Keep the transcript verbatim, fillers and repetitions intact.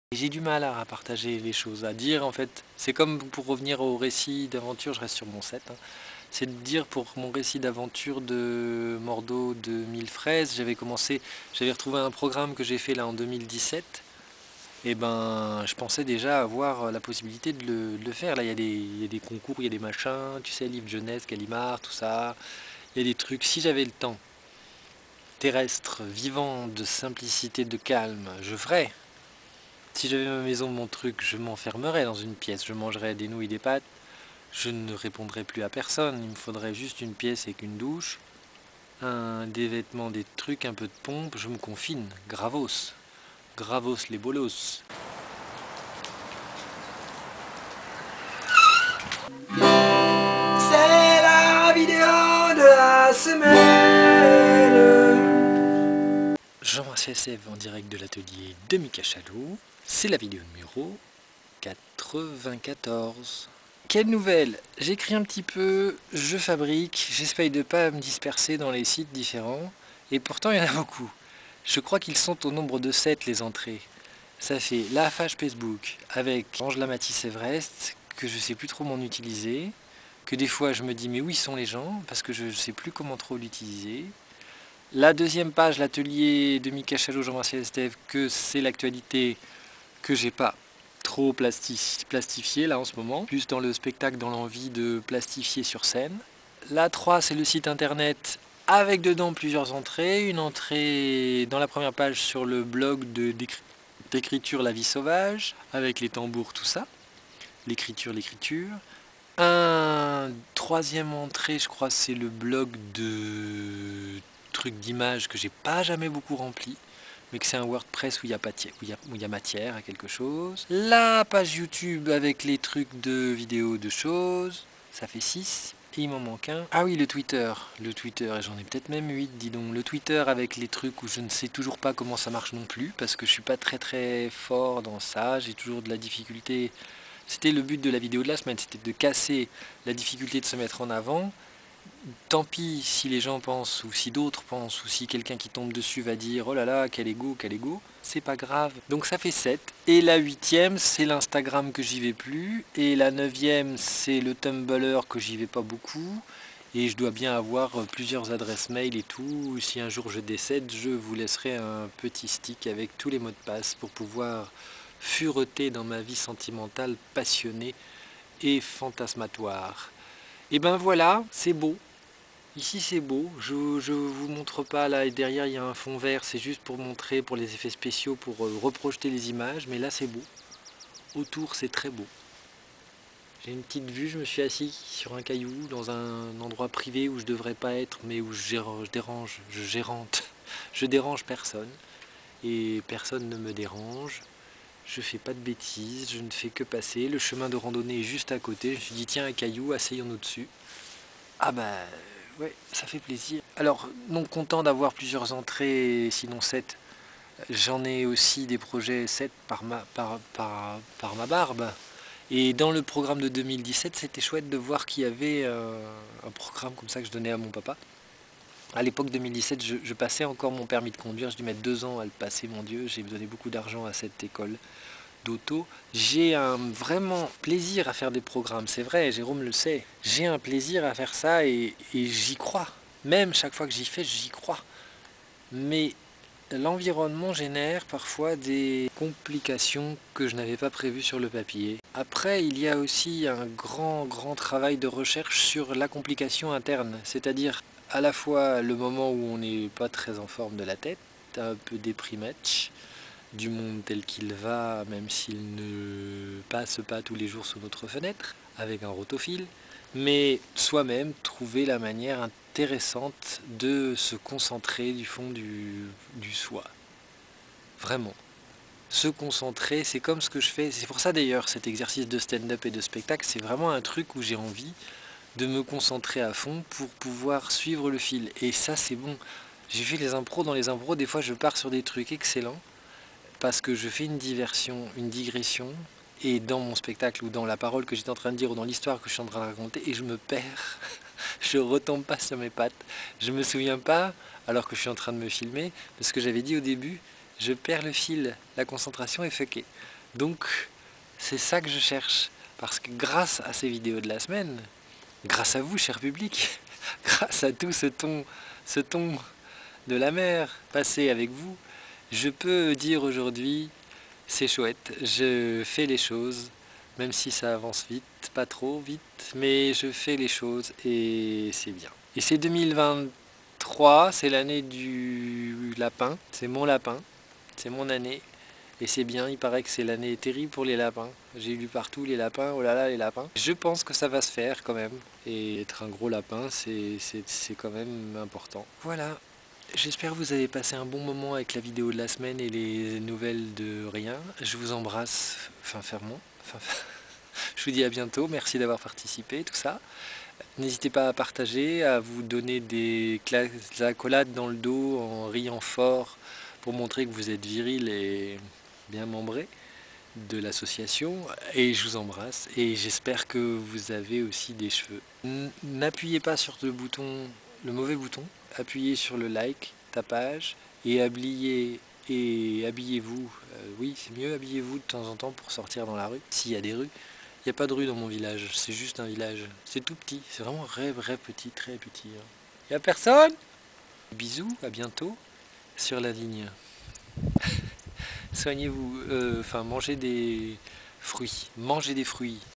J'ai du mal à partager les choses, à dire en fait, c'est comme pour revenir au récit d'aventure, je reste sur mon set, hein. C'est de dire pour mon récit d'aventure de Mordo de mille fraises, j'avais commencé, j'avais retrouvé un programme que j'ai fait là en deux mille dix-sept, et ben je pensais déjà avoir la possibilité de le, de le faire. Là il y a des, il y a des concours, il y a des machins, tu sais, livre jeunesse, Gallimard, tout ça, il y a des trucs, si j'avais le temps, terrestre, vivant, de simplicité, de calme, je ferais. Si j'avais ma maison, mon truc, je m'enfermerais dans une pièce, je mangerais des nouilles, des pâtes, je ne répondrais plus à personne, il me faudrait juste une pièce avec une douche, un, des vêtements, des trucs, un peu de pompe, je me confine, gravos, gravos les bolos. C'est la vidéo de la semaine. Jean-Martial S F en direct de l'atelier de Mika Chalou, c'est la vidéo numéro quatre-vingt-quatorze. Quelle nouvelle? J'écris un petit peu, je fabrique, j'essaye de ne pas me disperser dans les sites différents, et pourtant il y en a beaucoup. Je crois qu'ils sont au nombre de sept les entrées. Ça fait la page Facebook avec Angela Matisse Everest, que je sais plus trop m'en utiliser, que des fois je me dis mais où ils sont les gens, parce que je ne sais plus comment trop l'utiliser. La deuxième page, l'atelier de Mika Chalou, Jean-Martial S F, que c'est l'actualité que j'ai pas trop plastif, plastifié là en ce moment, plus dans le spectacle, dans l'envie de plastifier sur scène. La trois, c'est le site internet avec dedans plusieurs entrées. Une entrée dans la première page sur le blog d'écriture La Vie Sauvage, avec les tambours, tout ça. L'écriture, l'écriture. Un troisième entrée, je crois, c'est le blog de trucs d'images que j'ai pas jamais beaucoup rempli, mais que c'est un WordPress où il y a, où il y a, où il y a matière à quelque chose. La page YouTube avec les trucs de vidéos de choses, ça fait six. Et il m'en manque un. Ah oui, le Twitter. Le Twitter, et j'en ai peut-être même huit, dis donc. Le Twitter avec les trucs où je ne sais toujours pas comment ça marche non plus, parce que je suis pas très très fort dans ça. J'ai toujours de la difficulté. C'était le but de la vidéo de la semaine, c'était de casser la difficulté de se mettre en avant. Tant pis si les gens pensent, ou si d'autres pensent, ou si quelqu'un qui tombe dessus va dire « Oh là là, quel ego, quel ego », c'est pas grave. Donc ça fait sept. Et la huitième, c'est l'Instagram que j'y vais plus. Et la neuvième, c'est le Tumblr que j'y vais pas beaucoup. Et je dois bien avoir plusieurs adresses mail et tout. Si un jour je décède, je vous laisserai un petit stick avec tous les mots de passe pour pouvoir fureter dans ma vie sentimentale passionnée et fantasmatoire. Et ben voilà, c'est beau. Ici c'est beau, je ne vous montre pas là, et derrière il y a un fond vert, c'est juste pour montrer, pour les effets spéciaux, pour euh, reprojeter les images, mais là c'est beau. Autour c'est très beau. J'ai une petite vue, je me suis assis sur un caillou, dans un endroit privé où je devrais pas être, mais où je, je dérange, je gérante, je dérange personne, et personne ne me dérange. Je fais pas de bêtises, je ne fais que passer, le chemin de randonnée est juste à côté, je me suis dit tiens un caillou, asseyons-nous dessus. Ah bah ouais, ça fait plaisir. Alors, non content d'avoir plusieurs entrées, sinon sept, j'en ai aussi des projets sept par ma, par, par, par ma barbe. Et dans le programme de deux mille dix-sept, c'était chouette de voir qu'il y avait euh, un programme comme ça que je donnais à mon papa. À l'époque deux mille dix-sept, je, je passais encore mon permis de conduire, j'ai dû mettre deux ans à le passer, mon Dieu, j'ai donné beaucoup d'argent à cette école d'auto. J'ai un vraiment plaisir à faire des programmes, c'est vrai, Jérôme le sait. J'ai un plaisir à faire ça et, et j'y crois. Même chaque fois que j'y fais, j'y crois. Mais l'environnement génère parfois des complications que je n'avais pas prévues sur le papier. Après, il y a aussi un grand, grand travail de recherche sur la complication interne, c'est-à-dire à la fois le moment où on n'est pas très en forme de la tête, un peu déprimèche, du monde tel qu'il va, même s'il ne passe pas tous les jours sous notre fenêtre, avec un rotophile, mais soi-même trouver la manière intéressante de se concentrer du fond du, du soi. Vraiment. Se concentrer, c'est comme ce que je fais, c'est pour ça d'ailleurs cet exercice de stand-up et de spectacle, c'est vraiment un truc où j'ai envie de me concentrer à fond pour pouvoir suivre le fil. Et ça c'est bon. J'ai fait les impros, dans les impros, des fois je pars sur des trucs excellents, parce que je fais une diversion, une digression, et dans mon spectacle, ou dans la parole que j'étais en train de dire, ou dans l'histoire que je suis en train de raconter, et je me perds, je retombe pas sur mes pattes, je me souviens pas, alors que je suis en train de me filmer, de ce que j'avais dit au début, je perds le fil, la concentration est fuckée. Donc c'est ça que je cherche. Parce que grâce à ces vidéos de la semaine, grâce à vous, cher public, grâce à tout ce ton, ce ton de la mer passé avec vous, je peux dire aujourd'hui, c'est chouette, je fais les choses, même si ça avance vite, pas trop vite, mais je fais les choses et c'est bien. Et c'est deux mille vingt-trois, c'est l'année du lapin, c'est mon lapin, c'est mon année. Et c'est bien, il paraît que c'est l'année terrible pour les lapins. J'ai lu partout les lapins, oh là là les lapins. Je pense que ça va se faire quand même. Et être un gros lapin, c'est quand même important. Voilà, j'espère que vous avez passé un bon moment avec la vidéo de la semaine et les nouvelles de rien. Je vous embrasse, enfin fermement. Enfin, je vous dis à bientôt, merci d'avoir participé, tout ça. N'hésitez pas à partager, à vous donner des accolades dans le dos en riant fort pour montrer que vous êtes viril et bien membré de l'association. Et je vous embrasse et j'espère que vous avez aussi des cheveux. N'appuyez pas sur le bouton, le mauvais bouton, appuyez sur le like, tapage et habillez et habillez-vous. Euh, oui, c'est mieux, habillez-vous de temps en temps pour sortir dans la rue, s'il y a des rues. Il n'y a pas de rue dans mon village, c'est juste un village. C'est tout petit, c'est vraiment vrai, vrai petit, très petit. Il n'y a personne? Bisous, à bientôt sur la ligne. Soignez-vous, euh, enfin mangez des fruits, mangez des fruits.